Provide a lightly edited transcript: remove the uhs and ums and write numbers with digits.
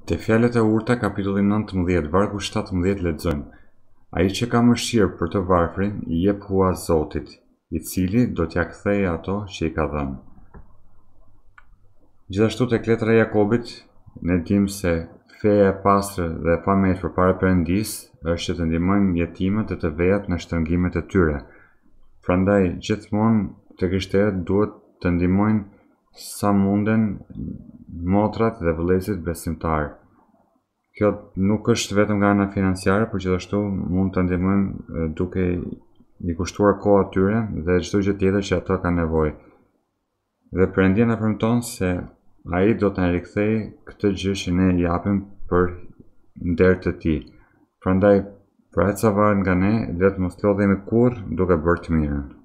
Te fjalët e urta, kapitulli 19, vargu 17 lexojmë: Ai që ka mëshirë për të varfrin, i jep hua Zotit, i cili do t'ja kthejë ato që i ka dhënë. Gjithashtu tek letra e Jakobit, ne dimë se feja e pastër dhe e pamërt përpara Perëndisë është që të ndihmojmë jetimet e të vejat në shtrëngimet e tyre. Prandaj gjithmonë të krishterët duhet të ndihmojnë sa munden motrat dhe vëllezërit besimtar. Kjo nuk është vetëm nga ana financiare, por gjithashtu mund të ndihmojmë duke i kushtuar kohë atyre dhe çdo gjë tjetër që ato kanë nevojë. Dhe Perëndia na premton se ai do të na rikthejë këtë gjë që ne i japim për nder të tij. Prandaj, për aq sa varet nga ne, le të mos lodhemi kurrë duke bërë të mirën.